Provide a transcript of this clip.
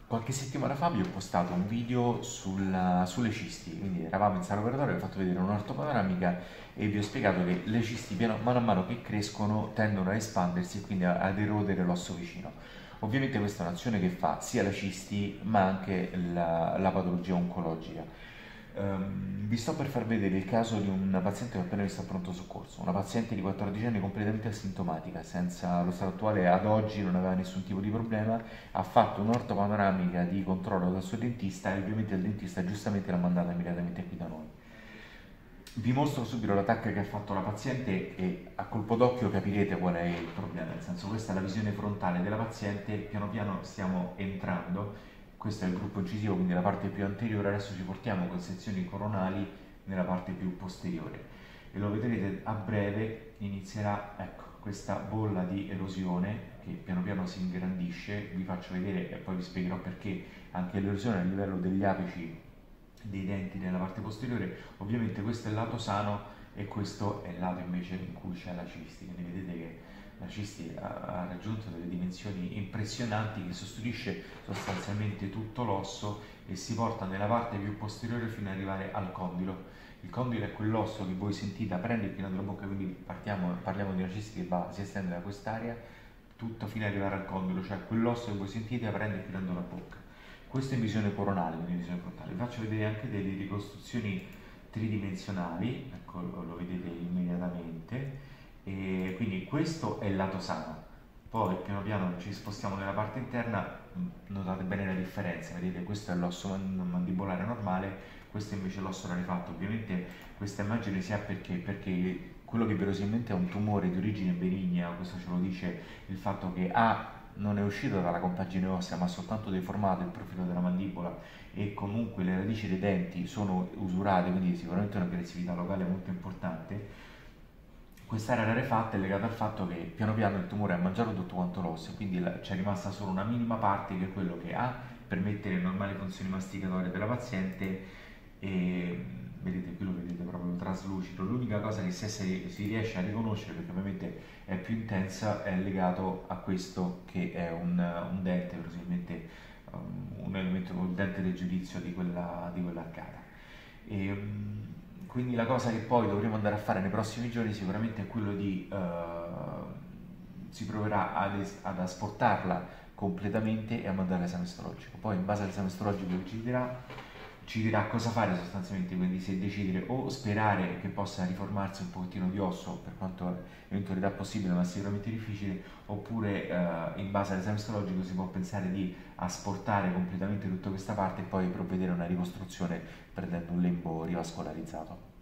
Qualche settimana fa vi ho postato un video sulle cisti, quindi eravamo in sala operatoria, vi ho fatto vedere un'ortopanoramica e vi ho spiegato che le cisti mano a mano che crescono tendono a espandersi e quindi ad erodere l'osso vicino. Ovviamente questa è un'azione che fa sia la cisti ma anche la patologia oncologica. Vi sto per far vedere il caso di una paziente che ho appena visto a pronto soccorso, una paziente di 14 anni completamente asintomatica, senza lo stato attuale ad oggi non aveva nessun tipo di problema, ha fatto un'ortopanoramica di controllo dal suo dentista e ovviamente il dentista giustamente l'ha mandata immediatamente qui da noi. Vi mostro subito la TAC che ha fatto la paziente e a colpo d'occhio capirete qual è il problema, nel senso questa è la visione frontale della paziente, piano piano stiamo entrando, questo è il gruppo incisivo, quindi la parte più anteriore, adesso ci portiamo con sezioni coronali nella parte più posteriore e lo vedrete a breve inizierà, ecco, questa bolla di erosione che piano piano si ingrandisce, vi faccio vedere e poi vi spiegherò perché anche l'erosione a livello degli apici dei denti nella parte posteriore, ovviamente questo è il lato sano e questo è il lato invece in cui c'è la cisti, quindi vedete che la cisti ha raggiunto delle dimensioni impressionanti che sostituisce sostanzialmente tutto l'osso e si porta nella parte più posteriore fino ad arrivare al condilo. Il condilo è quell'osso che voi sentite aprendo e chiudendo la bocca, quindi parliamo di una cisti che si estende da quest'area tutto fino ad arrivare al condilo, cioè quell'osso che voi sentite aprendo e chiudendo la bocca. Questo è in visione coronale, quindi in visione frontale. Vi faccio vedere anche delle ricostruzioni tridimensionali, ecco lo vedete immediatamente, e quindi questo è il lato sano. Poi piano piano ci spostiamo nella parte interna, notate bene la differenza, vedete questo è l'osso mandibolare normale, questo invece è l'osso rarefatto. Ovviamente questa immagine si ha perché quello che verosimilmente è un tumore di origine benigna, questo ce lo dice il fatto che A non è uscito dalla compagine ossea ma ha soltanto deformato il profilo della mandibola e comunque le radici dei denti sono usurate, quindi sicuramente un'aggressività locale molto importante. Quest'area rarefatta è legata al fatto che piano piano il tumore ha mangiato tutto quanto l'osso, quindi c'è rimasta solo una minima parte che è quello che ha permette le normali funzioni masticatorie della paziente e vedete qui lo vedete proprio traslucido. L'unica cosa che si riesce a riconoscere, perché ovviamente è più intensa, è legato a questo che è un dente, probabilmente un elemento, il dente del giudizio di quell'arcata. E, quindi la cosa che poi dovremo andare a fare nei prossimi giorni sicuramente è quello di si proverà ad asportarla completamente e a mandare all'esame istologico. Poi in base all'esame istologico che ci dirà cosa fare sostanzialmente, quindi se decidere o sperare che possa riformarsi un pochettino di osso per quanto eventualità possibile ma sicuramente difficile, oppure in base all'esame istologico si può pensare di asportare completamente tutta questa parte e poi provvedere a una ricostruzione prendendo un lembo rivascolarizzato.